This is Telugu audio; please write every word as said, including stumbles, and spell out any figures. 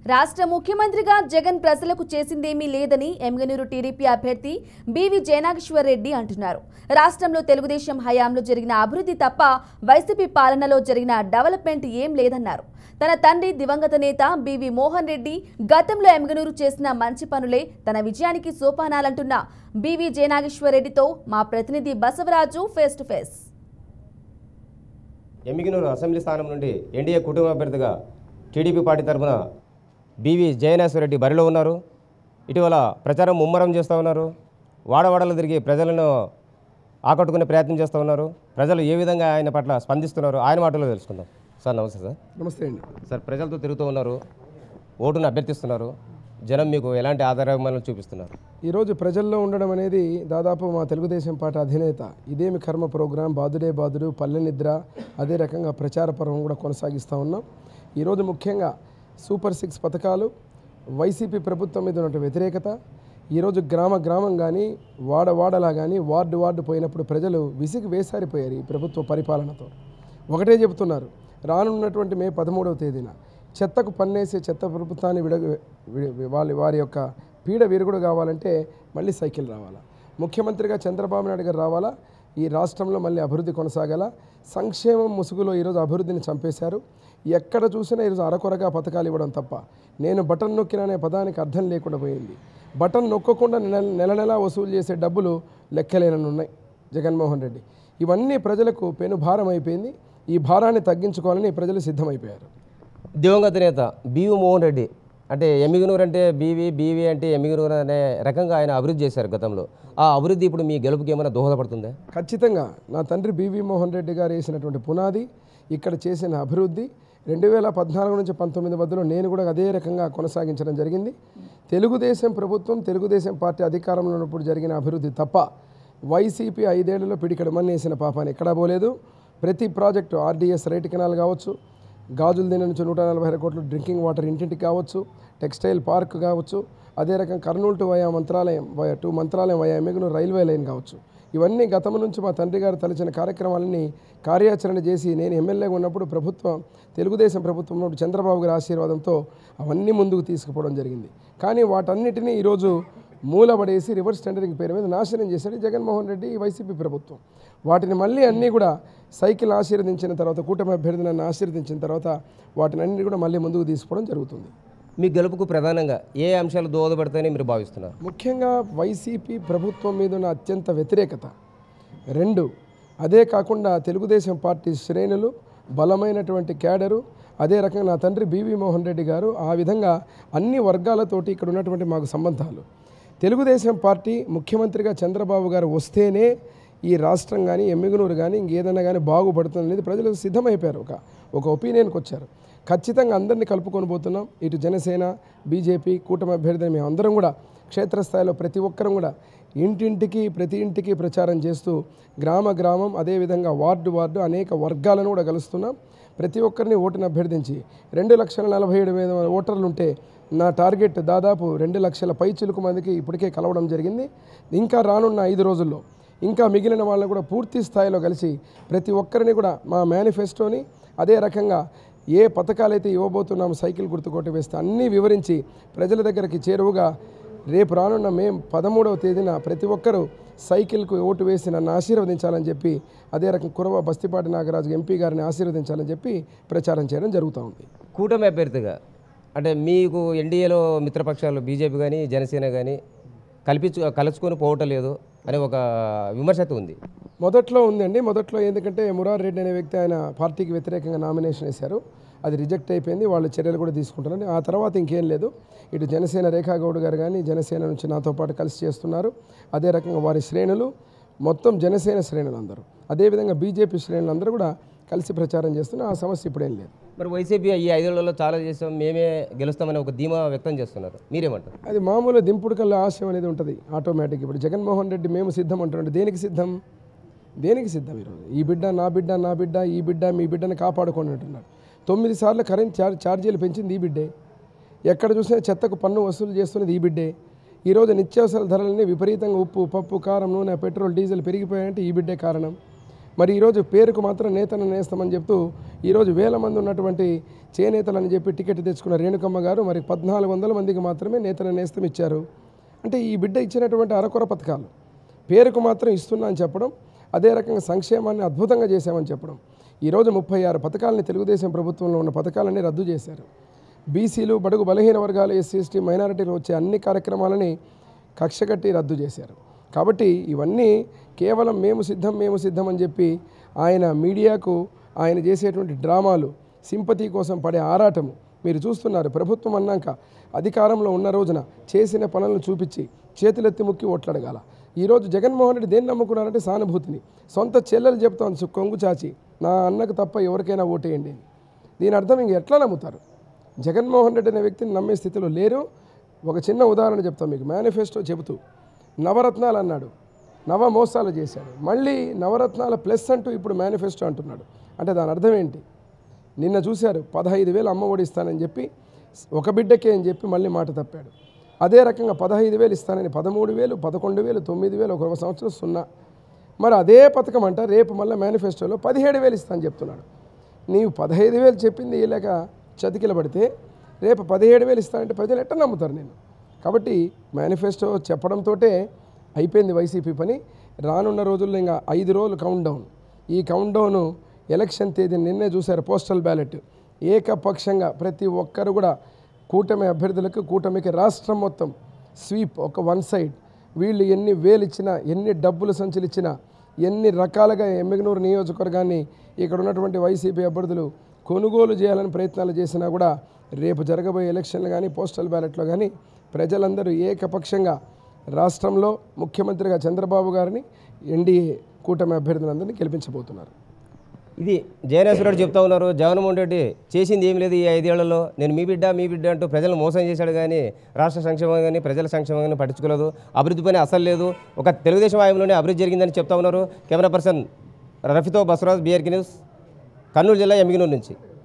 రాష్ట్ర ముఖ్యమంత్రిగా జగన్ ప్రజలకు చేసిందేమీ లేదని ఎమ్గనూరు టీడీపీ అభ్యర్థి బీవీ జయనాగేశ్వర్ రెడ్డి అంటున్నారు. రాష్ట్రంలో తెలుగుదేశం హయాంలో జరిగిన అభివృద్ధి తప్ప వైసీపీ పాలనలో జరిగిన డెవలప్మెంట్ ఏం లేదన్నారు. తన తండ్రి దివంగత నేత బీవీ మోహన్ రెడ్డి గతంలో ఎమ్గనూరు చేసిన మంచి పనులే తన విజయానికి సోపానాలంటున్న బీవీ జయనాగేశ్వర్ రెడ్డితో మా ప్రతినిధి Basavaraju face to face. Yemmiganur assembly స్థానం నుండి ఎన్డీఏ కుటుంబ అభ్యర్థిగా టీడీపీ పార్టీ తరఫున బీవీ జయనాగేశ్వర్ రెడ్డి బరిలో ఉన్నారు. ఇటీవల ప్రచారం ముమ్మరం చేస్తూ ఉన్నారు. వాడవాడలు తిరిగి ప్రజలను ఆకట్టుకునే ప్రయత్నం చేస్తూ ఉన్నారు. ప్రజలు ఏ విధంగా ఆయన పట్ల స్పందిస్తున్నారు ఆయన మాటలో తెలుసుకుందాం. సార్ నమస్తే. సార్ నమస్తే అండి. సార్ ప్రజలతో తిరుగుతూ ఉన్నారు, ఓటును అభ్యర్థిస్తున్నారు, జనం మీకు ఎలాంటి ఆధారాలను చూపిస్తున్నారు? ఈరోజు ప్రజల్లో ఉండడం అనేది దాదాపు మా తెలుగుదేశం పార్టీ అధినేత ఇదేమి కర్మ ప్రోగ్రాం, బాదుడే బాదుడు, పల్లె నిద్ర, అదే రకంగా ప్రచార పర్వం కూడా కొనసాగిస్తూ ఉన్నాం. ఈరోజు ముఖ్యంగా సూపర్ సిక్స్ పథకాలు, వైసీపీ ప్రభుత్వం మీద ఉన్న వ్యతిరేకత, ఈరోజు గ్రామ గ్రామం కానీ వాడ వాడలా కానీ వార్డు వార్డు పోయినప్పుడు ప్రజలు విసిగి వేసారిపోయారు ఈ ప్రభుత్వ పరిపాలనతో. ఒకటే చెబుతున్నారు, రానున్నటువంటి మే పదమూడవ తేదీన చెత్తకు పన్నేసే చెత్త ప్రభుత్వాన్ని విడ వాళ్ళ వారి యొక్క పీడ విరుగుడు కావాలంటే మళ్ళీ సైకిల్ రావాలా, ముఖ్యమంత్రిగా చంద్రబాబు నాయుడు గారు రావాలా, ఈ రాష్ట్రంలో మళ్ళీ అభివృద్ధి కొనసాగాల. సంక్షేమం ముసుగులో ఈరోజు అభివృద్ధిని చంపేశారు. ఎక్కడ చూసినా ఈరోజు అరకొరగా పథకాలు ఇవ్వడం తప్ప నేను బటన్ నొక్కిననే పదానికి అర్థం లేకుండా పోయింది. బటన్ నొక్కకుండా నెల నెల నెలా వసూలు చేసే డబ్బులు లెక్కలేనని ఉన్నాయి జగన్మోహన్ రెడ్డి. ఇవన్నీ ప్రజలకు పెనుభారం అయిపోయింది. ఈ భారాన్ని తగ్గించుకోవాలని ప్రజలు సిద్ధమైపోయారు. దివంగత నేత బీవీ మోహన్ రెడ్డి అంటే ఎమ్మిగనూరు అంటే బీవీ బీవీ అంటే ఎమ్మిగనూరు అనే రకంగా ఆయన అభివృద్ధి చేశారు గతంలో. ఆ అభివృద్ధి ఇప్పుడు మీ గెలుపుకి ఏమైనా దోహదపడుతుందా? ఖచ్చితంగా. నా తండ్రి బీవీ మోహన్ రెడ్డి గారు వేసినటువంటి పునాది, ఇక్కడ చేసిన అభివృద్ధి రెండు వేల పద్నాలుగు నుంచి పంతొమ్మిది మధ్యలో నేను కూడా అదే రకంగా కొనసాగించడం జరిగింది. తెలుగుదేశం ప్రభుత్వం, తెలుగుదేశం పార్టీ అధికారంలో ఉన్నప్పుడు జరిగిన అభివృద్ధి తప్ప వైసీపీ ఐదేళ్లలో పిడికడమని వేసిన పాపాన్ని ఎక్కడా పోలేదు. ప్రతి ప్రాజెక్టు ఆర్డీఎస్ రైట్ కెనాల్ కావచ్చు, గాజుల దిన నుంచి నూట నలభై ఆరు కోట్లు డ్రింకింగ్ వాటర్ ఇంటింటికి కావచ్చు, టెక్స్టైల్ పార్క్ కావచ్చు, అదే రకం Kurnool to via Mantralayam via to Mantralayam via Yemmiganur railway line కావచ్చు, ఇవన్నీ గతం నుంచి మా తండ్రి గారు తలచిన కార్యక్రమాలన్నీ కార్యాచరణ చేసి నేను ఎమ్మెల్యేగా ఉన్నప్పుడు ప్రభుత్వం తెలుగుదేశం ప్రభుత్వం ఉన్నప్పుడు చంద్రబాబు గారి ఆశీర్వాదంతో అవన్నీ ముందుకు తీసుకుపోవడం జరిగింది. కానీ వాటన్నిటినీ ఈరోజు మూలబడేసి రివర్స్ టెండరింగ్ పేరు మీద నాశనం చేశాడు జగన్మోహన్ రెడ్డి వైసీపీ ప్రభుత్వం. వాటిని మళ్ళీ అన్నీ కూడా సైకిల్ ఆశీర్వదించిన తర్వాత, కూటమి అభ్యర్థులను ఆశీర్వదించిన తర్వాత వాటిని అన్ని కూడా మళ్ళీ ముందుకు తీసుకోవడం జరుగుతుంది. మీ గెలుపుకు ప్రధానంగా ఏ అంశాలు దోహదపడతాయని మీరు భావిస్తున్నారు? ముఖ్యంగా వైసీపీ ప్రభుత్వం మీద ఉన్న అత్యంత వ్యతిరేకత రెండు, అదే కాకుండా తెలుగుదేశం పార్టీ శ్రేణులు, బలమైనటువంటి క్యాడరు, అదే రకంగా నా తండ్రి బీవీ మోహన్ రెడ్డి గారు, ఆ విధంగా అన్ని వర్గాలతోటి ఇక్కడ ఉన్నటువంటి మాకు సంబంధాలు. తెలుగుదేశం పార్టీ ముఖ్యమంత్రిగా చంద్రబాబు గారు వస్తేనే ఈ రాష్ట్రం కానీ ఎమ్మిగనూరు కానీ ఇంకేదైనా కానీ బాగుపడుతుంది అనేది ప్రజలు సిద్ధమైపోయారు. ఒక ఒక ఒపీనియన్కి వచ్చారు. ఖచ్చితంగా అందరినీ కలుపుకొని పోతున్నాం. ఇటు జనసేన, బీజేపీ, కూటమి అభ్యర్థులు మేము అందరం కూడా క్షేత్రస్థాయిలో ప్రతి ఒక్కరం కూడా ఇంటింటికి ప్రతి ఇంటికి ప్రచారం చేస్తూ గ్రామ గ్రామం అదేవిధంగా వార్డు వార్డు అనేక వర్గాలను కూడా కలుస్తున్నాం. ప్రతి ఒక్కరిని ఓటును అభ్యర్థించి రెండు లక్షల నలభై ఏడు వేల ఓటర్లు ఉంటే నా టార్గెట్ దాదాపు రెండు లక్షల పై చిలుకు మందికి ఇప్పటికే కలవడం జరిగింది. ఇంకా రానున్న ఐదు రోజుల్లో ఇంకా మిగిలిన వాళ్ళని కూడా పూర్తి స్థాయిలో కలిసి ప్రతి ఒక్కరిని కూడా మా మేనిఫెస్టోని, అదే రకంగా ఏ పథకాలైతే ఇవ్వబోతున్నాము సైకిల్ గుర్తుకోట వేస్తే అన్నీ వివరించి ప్రజల దగ్గరికి చేరువుగా రేపు రానున్న మే పదమూడవ తేదీన ప్రతి ఒక్కరూ సైకిల్కు ఓటు వేసి నన్ను ఆశీర్వదించాలని చెప్పి, అదే రకం కురవ బస్తిపాటి నాగరాజు ఎంపీ గారిని ఆశీర్వదించాలని చెప్పి ప్రచారం చేయడం జరుగుతూ ఉంది. కూటమి అభ్యర్థిగా అంటే మీకు ఎన్డీఏలో మిత్రపక్షాలు బీజేపీ కానీ జనసేన కానీ కల్పించు కలుసుకొని పోవటం లేదు అనే ఒక విమర్శత ఉంది. మొదట్లో ఉందండి. మొదట్లో ఎందుకంటే మురార్ రెడ్డి అనే వ్యక్తి ఆయన పార్టీకి వ్యతిరేకంగా నామినేషన్ వేశారు. అది రిజెక్ట్ అయిపోయింది. వాళ్ళు చర్యలు కూడా తీసుకుంటారని. ఆ తర్వాత ఇంకేం లేదు. ఇటు జనసేన రేఖా గౌడ్ గారు కానీ జనసేన నుంచి నాతో పాటు కలిసి చేస్తున్నారు. అదే రకంగా వారి శ్రేణులు మొత్తం జనసేన శ్రేణులు అందరూ, అదేవిధంగా బీజేపీ శ్రేణులు అందరూ కూడా కలిసి ప్రచారం చేస్తున్నారు. ఆ సమస్య ఇప్పుడేం లేదు. మరి వైసీపీ ఈ ఐదేళ్లలో చాలా చేస్తాం, మేమే గెలుస్తామని ఒక ధీమా వ్యక్తం చేస్తున్నారు, మీరేమంటారు? అది మామూలు దింపుడు కల్లా ఆశయం అనేది ఉంటుంది ఆటోమేటిక్. ఇప్పుడు జగన్మోహన్ రెడ్డి మేము సిద్ధం అంటున్నాడు. దేనికి సిద్ధం? దేనికి సిద్ధం? ఈరోజు ఈ బిడ్డ నా బిడ్డ నా బిడ్డ ఈ బిడ్డ మీ బిడ్డని కాపాడుకోండి అంటున్నాడు. తొమ్మిది సార్లు కరెంట్ చార్జ్ ఛార్జీలు పెంచింది ఈ బిడ్డే. ఎక్కడ చూసినా చెత్తకు పన్ను వసూలు చేస్తున్నది ఈ బిడ్డే. ఈరోజు నిత్యావసర ధరలన్నీ విపరీతంగా ఉప్పు, పప్పు, కారం, నూనె, పెట్రోల్, డీజిల్ పెరిగిపోయాయంటే ఈ బిడ్డే కారణం. మరి ఈరోజు పేరుకు మాత్రం నేతను నేస్తామని చెప్తూ ఈరోజు వేల మంది ఉన్నటువంటి చేనేతలని చెప్పి టికెట్ తెచ్చుకున్న రేణుకమ్మ గారు మరి పద్నాలుగు వందల మందికి మాత్రమే నేతను నేస్తం ఇచ్చారు. అంటే ఈ బిడ్డ ఇచ్చినటువంటి అరకొర పథకాలు పేరుకు మాత్రం ఇస్తున్నా అని చెప్పడం, అదే రకంగా సంక్షేమాన్ని అద్భుతంగా చేశామని చెప్పడం. ఈరోజు ముప్పై ఆరు పథకాలని తెలుగుదేశం ప్రభుత్వంలో ఉన్న పథకాలన్నీ రద్దు చేశారు. బీసీలు, బడుగు బలహీన వర్గాలు, ఎస్సీ ఎస్టీ మైనారిటీలు వచ్చే అన్ని కార్యక్రమాలని కక్షగట్టి రద్దు చేశారు. కాబట్టి ఇవన్నీ కేవలం మేము సిద్ధం మేము సిద్ధం అని చెప్పి ఆయన మీడియాకు ఆయన చేసేటువంటి డ్రామాలు, సింపతి కోసం పడే ఆరాటము మీరు చూస్తున్నారు. ప్రభుత్వం అన్నాక అధికారంలో ఉన్న రోజున చేసిన పనులను చూపించి చేతులెత్తి ముక్కి ఓట్లాడగాల. ఈరోజు జగన్మోహన్ రెడ్డి దేన్ని నమ్ముకున్నారంటే సానుభూతిని. సొంత చెల్లెలు చెప్తాను కొంగు చాచి నా అన్నకు తప్ప ఎవరికైనా ఓటేయండి. దీని అర్థం ఇంక ఎట్లా నమ్ముతారు? జగన్మోహన్ రెడ్డి అనే వ్యక్తిని నమ్మే స్థితిలో లేరు. ఒక చిన్న ఉదాహరణ చెప్తాను మీకు. మేనిఫెస్టో చెబుతూ నవరత్నాలు అన్నాడు, నవ మోసాలు చేశాడు. మళ్ళీ నవరత్నాల ప్లస్ అంటూ ఇప్పుడు మేనిఫెస్టో అంటున్నాడు. అంటే దాని అర్థం ఏంటి? నిన్న చూశారు పదహైదు వేలు అమ్మ ఒడి ఇస్తానని చెప్పి ఒక బిడ్డకే అని చెప్పి మళ్ళీ మాట తప్పాడు. అదే రకంగా పదహైదు వేలు ఇస్తానని పదమూడు వేలు పదకొండు వేలు తొమ్మిది వేలు ఒక సంవత్సరం సున్నా. మరి అదే పథకం అంట రేపు మళ్ళీ మేనిఫెస్టోలో పదిహేడు వేలు ఇస్తానని చెప్తున్నాడు. నీవు పదహైదు వేలు చెప్పింది ఇలాగ చతికిల పడితే రేపు పదిహేడు వేలు ఇస్తానంటే ప్రజలు ఎట్లా నమ్ముతారు నేను? కాబట్టి మేనిఫెస్టో చెప్పడంతో అయిపోయింది వైసీపీ పని. రానున్న రోజుల్లో ఇంకా ఐదు రోజులు కౌంట్ డౌన్. ఈ కౌంట్ డౌను ఎలక్షన్ తేదీ నిన్నే చూశారు. పోస్టల్ బ్యాలెట్ ఏకపక్షంగా ప్రతి ఒక్కరు కూడా కూటమి అభ్యర్థులకు, కూటమికి రాష్ట్రం మొత్తం స్వీప్ ఒక వన్ సైడ్. వీళ్ళు ఎన్ని వేలు ఇచ్చినా, ఎన్ని డబ్బులు సంచులు ఇచ్చినా, ఎన్ని రకాలుగా ఎమ్మిగనూరు నియోజకవర్గాన్ని ఇక్కడ ఉన్నటువంటి వైసీపీ అభ్యర్థులు కొనుగోలు చేయాలని ప్రయత్నాలు చేసినా కూడా రేపు జరగబోయే ఎలక్షన్లు కానీ పోస్టల్ బ్యాలెట్లో కానీ ప్రజలందరూ ఏకపక్షంగా రాష్ట్రంలో ముఖ్యమంత్రిగా చంద్రబాబు గారిని, ఎన్డీఏ కూటమి అభ్యర్థులందరినీ గెలిపించబోతున్నారు. ఇది జయనేశ్వరరెడ్డి చెప్తా ఉన్నారు. జగన్మోహన్ రెడ్డి చేసింది ఏం లేదు ఈ ఐదేళ్లలో. నేను మీ బిడ్డ మీ బిడ్డ అంటూ ప్రజలను మోసం చేశాడు కానీ రాష్ట్ర సంక్షేమం కానీ ప్రజల సంక్షేమం కానీ పట్టించుకోలేదు. అభివృద్ధి పని అసలు లేదు. ఒక తెలుగుదేశం హయాంలోనే అభివృద్ధి జరిగిందని చెప్తా ఉన్నారు. కెమెరా పర్సన్ రఫీతో బసవరాజ్, బీఆర్కే న్యూస్, కర్నూలు జిల్లా ఎమ్మిగనూరు నుంచి.